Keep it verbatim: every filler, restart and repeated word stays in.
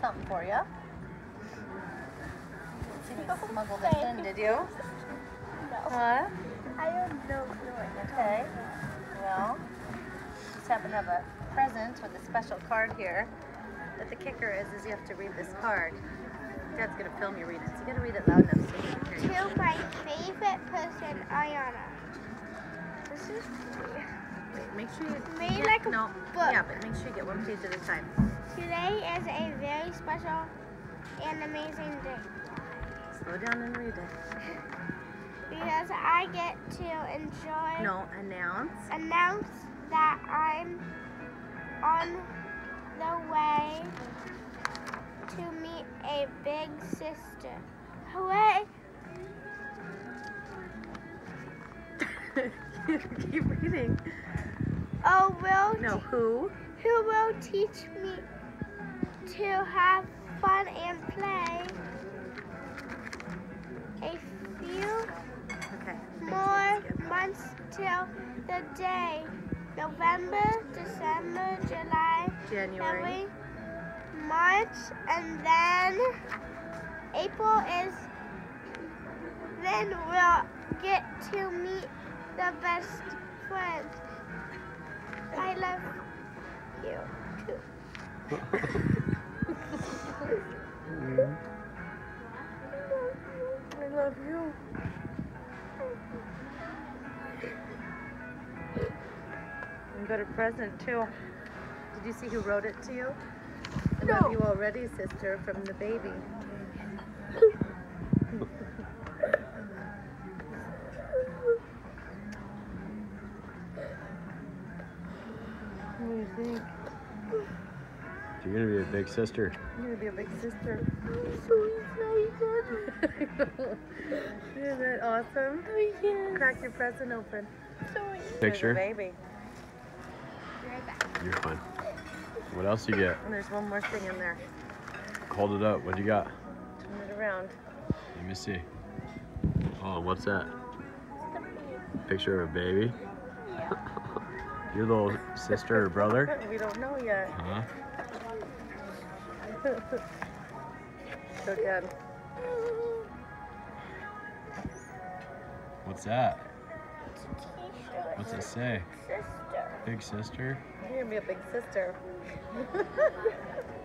something for you. You didn't smuggle this in, did you? No. Huh? I don't know. Okay. Well, just happen to have a present with a special card here. But the kicker is, is you have to read this card. Dad's gonna film you read it, so you gotta read it loud enough so you can hear you. To my favorite person, Ayana. This is Wait, make sure you made get, like a no, book. Yeah, but make sure you get one page at a time. Today is a very special and amazing day. Slow down and read it. Because I get to enjoy, No, announce. announce that I'm on the way to meet a big sister. Hooray! Keep reading. Oh, will No, who? who will teach me to have fun and play a few Okay. more months till the day. November, December, July, January. February, March, and then April is, then we'll get to meet the best friends. I love you too. I love you. And got a present too. Did you see who wrote it to you? I No. love you already, sister, from the baby. What do you think? You're gonna be a big sister. You're gonna be a big sister. I'm so excited. Isn't that awesome? Oh, yes. Crack your present open. So excited. Picture. There's a baby. Be right back. You're fine. What else you get? And there's one more thing in there. Hold it up. What you got? Turn it around. Let me see. Oh, what's that? Picture of a baby? Yeah. Your little sister or brother? We don't know yet. Huh? So good. What's that? It's a t-shirt. What's it say? Sister. Big sister? You're gonna be a big sister.